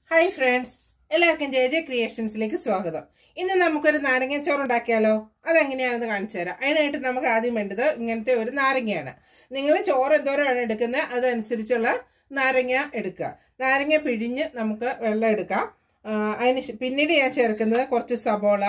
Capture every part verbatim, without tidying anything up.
Hi friends, എല്ലാവർക്കും J J ക്രിയേഷൻസിലേക്ക് സ്വാഗതം. ഇന്ന് നമുക്കൊരു നാരങ്ങാച്ചോറ് ഉണ്ടാക്കിയാലോ? അതെങ്ങനെയാണെന്ന് കാണിച്ചു തരാം. അതിനായിട്ട് നമുക്ക് ആദ്യം വേണ്ടത് ഇങ്ങനത്തെ ഒരു നാരങ്ങയാണ്. നിങ്ങൾ ചോറ് എന്തോരമാണ് എടുക്കുന്നത് അതനുസരിച്ചുള്ള നാരങ്ങ എടുക്കുക. നാരങ്ങ പിഴിഞ്ഞ് നമുക്ക് വെള്ളം എടുക്കാം. അതിന് പിന്നീട് ഞാൻ ചേർക്കുന്നത് കുറച്ച് സബോള,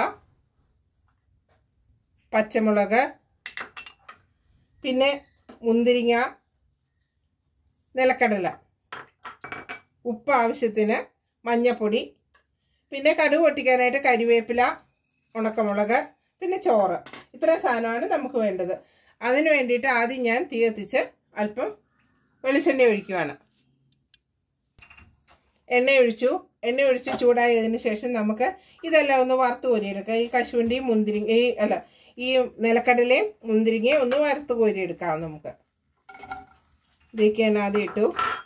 പച്ചമുളക്, പിന്നെ മുന്തിരിങ്ങ, നിലക്കടല, ഉപ്പ് ആവശ്യത്തിന്, മഞ്ഞപ്പൊടി, പിന്നെ കടുക് പൊട്ടിക്കാനായിട്ട് കരിവേപ്പില, ഉണക്കമുളക്, പിന്നെ ചോറ്. ഇത്രയും സാധനമാണ് നമുക്ക് വേണ്ടത്. അതിന് വേണ്ടിയിട്ട് ആദ്യം ഞാൻ തീ കത്തിച്ച് അല്പം വെളിച്ചെണ്ണ ഒഴിക്കുകയാണ്. എണ്ണ ഒഴിച്ചു എണ്ണ ഒഴിച്ച് ചൂടായതിന് ശേഷം നമുക്ക് ഇതെല്ലാം ഒന്ന് വറുത്ത് കോരിയെടുക്കാം. ഈ കശുവണ്ടിയും മുന്തിരിങ്ങ ഈ അല്ല ഈ നിലക്കടലയും മുന്തിരിങ്ങയും ഒന്ന് വറുത്ത് കോരിയെടുക്കാം. നമുക്ക് ഇതിലേക്ക് ഞാൻ ആദ്യം ഇട്ടു.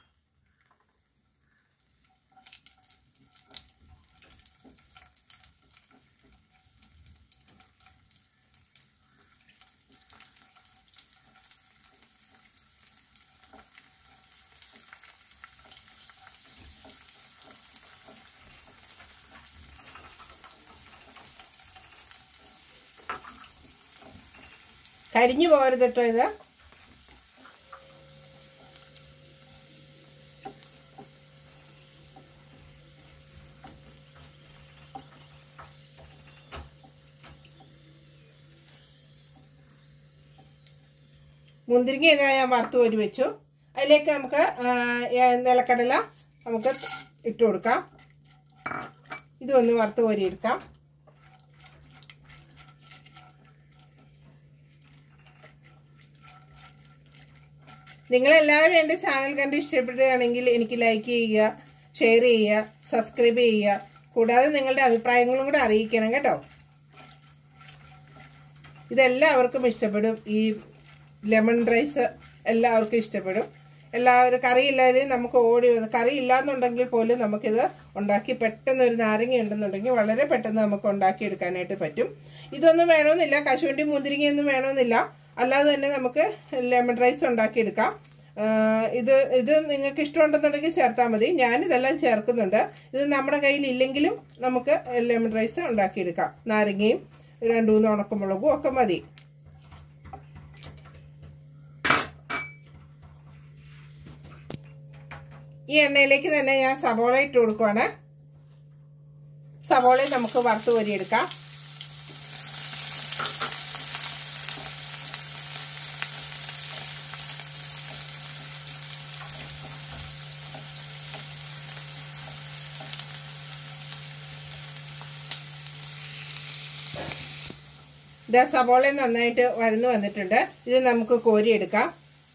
കരിഞ്ഞു പോകരുത് കേട്ടോ. ഇത് മുന്തിരിങ്ങ ഇതാ ഞാൻ വറുത്ത് കോരി വെച്ചു. അതിലേക്ക് നമുക്ക് നിലക്കടല നമുക്ക് ഇട്ട് കൊടുക്കാം. ഇതൊന്ന് വറുത്ത് കോരി എടുക്കാം. നിങ്ങളെല്ലാവരും എൻ്റെ ചാനൽ കണ്ട് ഇഷ്ടപ്പെടുകയാണെങ്കിൽ എനിക്ക് ലൈക്ക് ചെയ്യുക, ഷെയർ ചെയ്യുക, സബ്സ്ക്രൈബ് ചെയ്യുക. കൂടാതെ നിങ്ങളുടെ അഭിപ്രായങ്ങളും കൂടെ അറിയിക്കണം കേട്ടോ. ഇതെല്ലാവർക്കും ഇഷ്ടപ്പെടും. ഈ ലെമൺ റൈസ് എല്ലാവർക്കും ഇഷ്ടപ്പെടും. എല്ലാവരും കറിയില്ലാതെയും നമുക്ക് ഓടി കറി ഇല്ലാന്നുണ്ടെങ്കിൽ പോലും നമുക്കിത് ഉണ്ടാക്കി പെട്ടെന്ന് ഒരു നാരങ്ങ ഉണ്ടെന്നുണ്ടെങ്കിൽ വളരെ പെട്ടെന്ന് നമുക്ക് ഉണ്ടാക്കിയെടുക്കാനായിട്ട് പറ്റും. ഇതൊന്നും വേണമെന്നില്ല, കശുവണ്ടി മുന്തിരിങ്ങയൊന്നും വേണമെന്നില്ല. അല്ലാതെ തന്നെ നമുക്ക് ലെമൺ റൈസ് ഉണ്ടാക്കിയെടുക്കാം. ഇത് ഇത് നിങ്ങൾക്ക് ഇഷ്ടമുണ്ടെന്നുണ്ടെങ്കിൽ ചേർത്താൽ മതി. ഞാനിതെല്ലാം ചേർക്കുന്നുണ്ട്. ഇത് നമ്മുടെ കയ്യിൽ ഇല്ലെങ്കിലും നമുക്ക് ലെമൺ റൈസ് ഉണ്ടാക്കിയെടുക്കാം. നാരങ്ങയും രണ്ട് മൂന്ന് ഉണക്കമുളകും ഒക്കെ മതി. ഈ എണ്ണയിലേക്ക് തന്നെ ഞാൻ സവോള ഇട്ട് കൊടുക്കുവാണ്. സവോളയും നമുക്ക് വറുത്ത് കോരിയെടുക്കാം. ഇത് സവോള നന്നായിട്ട് വഴന്നു വന്നിട്ടുണ്ട്. ഇത് നമുക്ക് കോരിയെടുക്കാം.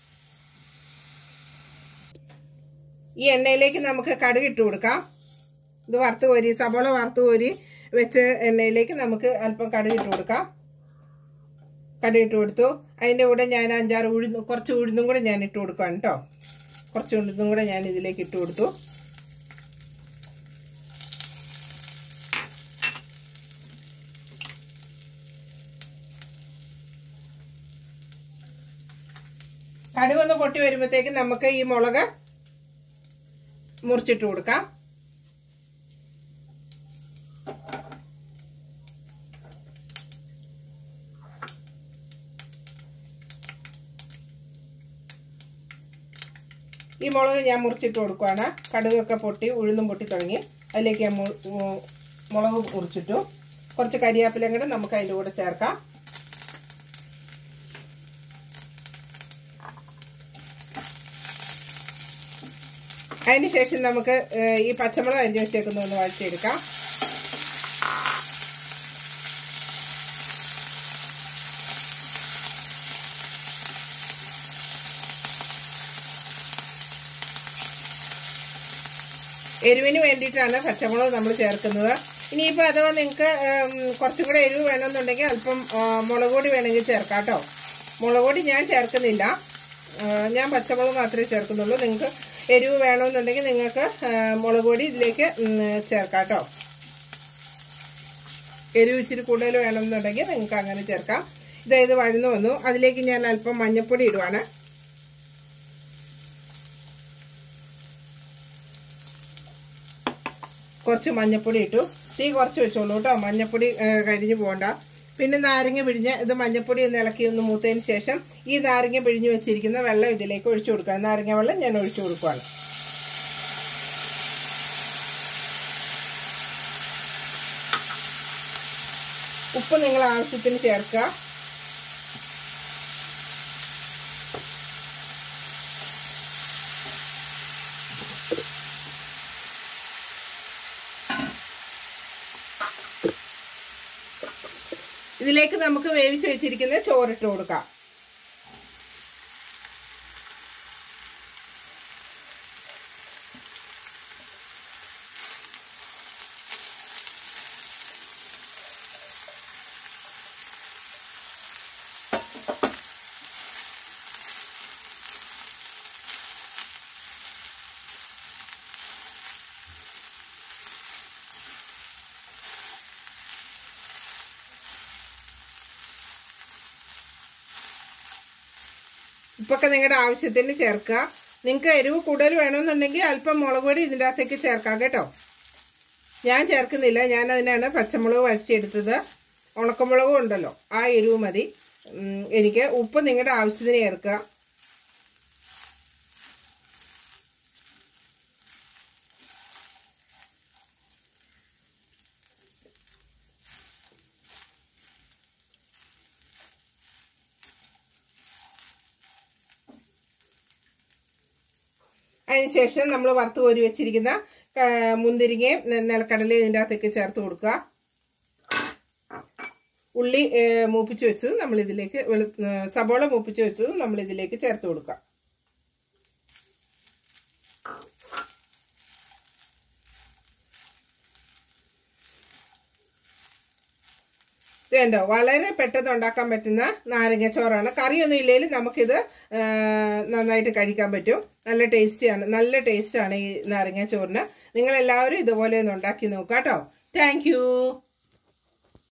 ഈ എണ്ണയിലേക്ക് നമുക്ക് കടുക് ഇട്ട് കൊടുക്കാം. ഇത് വറുത്ത് കോരി സവോള വറുത്ത് കോരി വെച്ച് എണ്ണയിലേക്ക് നമുക്ക് അല്പം കടുക് ഇട്ട് കൊടുക്കാം. കടുക് ഇട്ട് കൊടുത്തു. അതിൻ്റെ കൂടെ ഞാൻ അഞ്ചാറ് ഉഴുന്ന് കുറച്ച് ഉഴുന്നും കൂടെ ഞാൻ ഇട്ട് കൊടുക്കാം കേട്ടോ. കുറച്ച് ഉഴുന്നും കൂടെ ഞാൻ ഇതിലേക്ക് ഇട്ട് കൊടുത്തു. കടുക് ഒന്ന് പൊട്ടി വരുമ്പോഴത്തേക്ക് നമുക്ക് ഈ മുളക് മുറിച്ചിട്ട് കൊടുക്കാം. ഈ മുളക് ഞാൻ മുറിച്ചിട്ട് കൊടുക്കുവാണ്. കടുകൊക്കെ പൊട്ടി ഉഴുന്നും പൊട്ടി തുടങ്ങി. അതിലേക്ക് ഞാൻ മുളക് മുറിച്ചിട്ടു. കുറച്ച് കരിയാപ്പിലയും കൂടെ നമുക്ക് അതിൻ്റെ കൂടെ ചേർക്കാം. അതിന് ശേഷം നമുക്ക് ഈ പച്ചമുളക് അരിഞ്ഞ് വെച്ചേക്കുന്ന ഒന്ന് വഴറ്റിയെടുക്കാം. എരിവിന് വേണ്ടിയിട്ടാണ് പച്ചമുളക് നമ്മൾ ചേർക്കുന്നത്. ഇനിയിപ്പോൾ അഥവാ നിങ്ങൾക്ക് കുറച്ചും കൂടെ എരിവ് വേണമെന്നുണ്ടെങ്കിൽ അല്പം മുളക് പൊടി വേണമെങ്കിൽ ചേർക്കാം കേട്ടോ. മുളക് പൊടി ഞാൻ ചേർക്കുന്നില്ല, ഞാൻ പച്ചമുളക് മാത്രമേ ചേർക്കുന്നുള്ളൂ. നിങ്ങൾക്ക് എരിവ് വേണമെന്നുണ്ടെങ്കിൽ നിങ്ങൾക്ക് മുളക് പൊടി ഇതിലേക്ക് ചേർക്കാം കേട്ടോ. എരിവ് ഇച്ചിരി കൂടുതൽ വേണമെന്നുണ്ടെങ്കിൽ നിങ്ങൾക്ക് അങ്ങനെ ചേർക്കാം. ഇതായത് വഴന്നു വന്നു. അതിലേക്ക് ഞാൻ അല്പം മഞ്ഞൾപ്പൊടി ഇടുവാണ്. കുറച്ച് മഞ്ഞൾപ്പൊടി ഇട്ടു. തീ കുറച്ച് വെച്ചോളൂ കേട്ടോ, മഞ്ഞൾപ്പൊടി കരിഞ്ഞു പോകണ്ട. പിന്നെ നാരങ്ങ പിഴിഞ്ഞ് ഇത് മഞ്ഞൾപ്പൊടി ഒന്ന് ഇളക്കി ഒന്ന് മൂത്തതിന് ശേഷം ഈ നാരങ്ങ പിഴിഞ്ഞ് വെച്ചിരിക്കുന്ന വെള്ളം ഇതിലേക്ക് ഒഴിച്ചു കൊടുക്കണം. നാരങ്ങ വെള്ളം ഞാൻ ഒഴിച്ചു കൊടുക്കുകയാണ്. ഉപ്പ് നിങ്ങൾ ആവശ്യത്തിന് ചേർക്കുക. ഇതിലേക്ക് നമുക്ക് വേവിച്ച് വെച്ചിരിക്കുന്ന ചോറിട്ട് കൊടുക്കാം. ഉപ്പൊക്കെ നിങ്ങളുടെ ആവശ്യത്തിന് ചേർക്കുക. നിങ്ങൾക്ക് എരിവ് കൂടുതൽ വേണമെന്നുണ്ടെങ്കിൽ അല്പം മുളക് പൊടി ഇതിൻ്റെ അകത്തേക്ക് ചേർക്കാം കേട്ടോ. ഞാൻ ചേർക്കുന്നില്ല, ഞാൻ അതിനാണ് പച്ചമുളക് വഴറ്റിയെടുത്തത്. ഉണക്കമുളകും ഉണ്ടല്ലോ, ആ എരിവ് മതി എനിക്ക്. ഉപ്പ് നിങ്ങളുടെ ആവശ്യത്തിന് ചേർക്കുക. അതിനുശേഷം നമ്മൾ വറുത്ത് കോരി വെച്ചിരിക്കുന്ന മുന്തിരിങ്ങയും നിലക്കടലയും ഇതിൻ്റെ അകത്തേക്ക് ചേർത്ത് കൊടുക്കുക. ഉള്ളി മൂപ്പിച്ച് വെച്ചത് നമ്മൾ ഇതിലേക്ക്, സബോള മൂപ്പിച്ച് വെച്ചത് നമ്മൾ ഇതിലേക്ക് ചേർത്ത് കൊടുക്കുക. ഇതുണ്ടോ, വളരെ പെട്ടെന്ന് ഉണ്ടാക്കാൻ പറ്റുന്ന നാരങ്ങച്ചോറാണ്. കറിയൊന്നും ഇല്ലെങ്കിലും നമുക്കിത് നന്നായിട്ട് കഴിക്കാൻ പറ്റും. നല്ല ടേസ്റ്റിയാണ്, നല്ല ടേസ്റ്റാണ് ഈ നാരങ്ങച്ചോറിന്. നിങ്ങളെല്ലാവരും ഇതുപോലെ ഒന്ന് ഉണ്ടാക്കി നോക്കാം കേട്ടോ. താങ്ക്